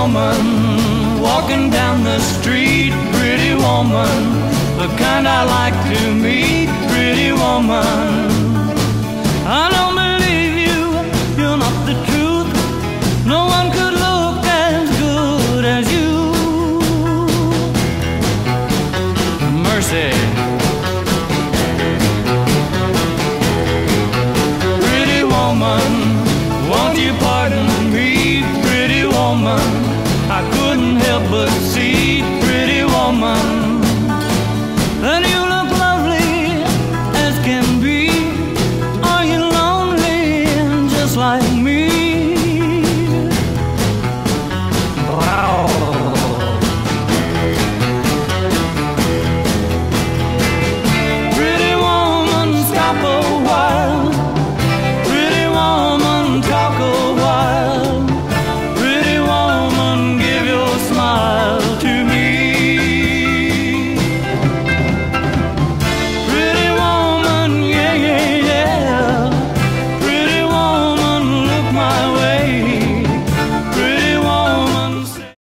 woman walking down the street, pretty woman, the kind I like to meet, pretty woman. I don't believe you, you're not the truth. No one could look as good as you. Mercy. Pretty woman, won't you pardon me, pretty woman? I couldn't help but see, pretty woman.